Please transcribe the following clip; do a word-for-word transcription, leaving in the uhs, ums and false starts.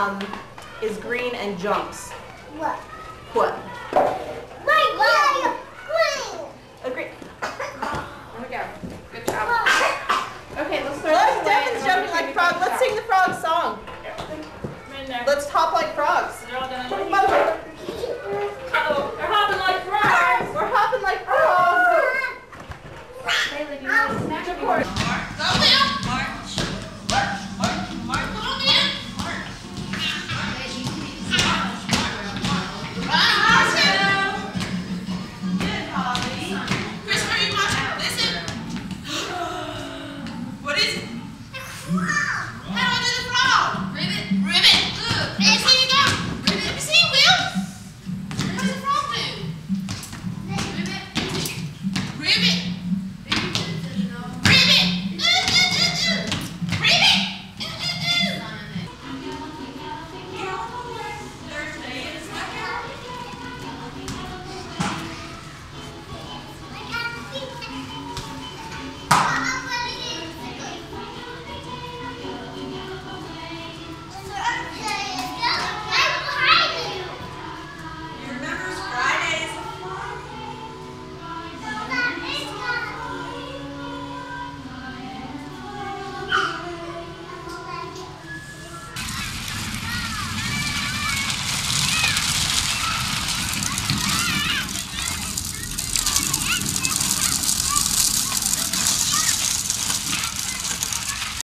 um, is green and jumps? What? What? Right, green. Agree. There we go. Good job. Okay, let's start. Look, Devin's jumping like a frog. Let's sing the frog song. Let's hop like frogs.